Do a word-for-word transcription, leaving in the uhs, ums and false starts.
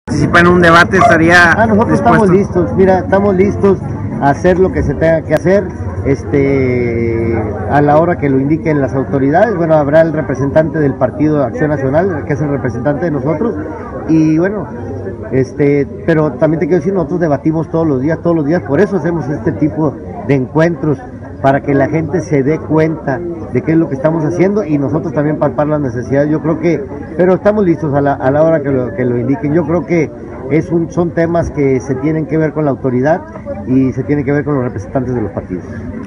participa en un debate estaría Ah, nosotros dispuesto. Estamos listos, mira, estamos listos a hacer lo que se tenga que hacer, este, a la hora que lo indiquen las autoridades. Bueno, habrá el representante del Partido de Acción Nacional, que es el representante de nosotros, y bueno, este, pero también te quiero decir, nosotros debatimos todos los días, todos los días, por eso hacemos este tipo de encuentros, para que la gente se dé cuenta de qué es lo que estamos haciendo y nosotros también palpar las necesidades. Yo creo que, pero estamos listos a la, a la hora que lo, que lo indiquen. Yo creo que es un, son temas que se tienen que ver con la autoridad y se tienen que ver con los representantes de los partidos.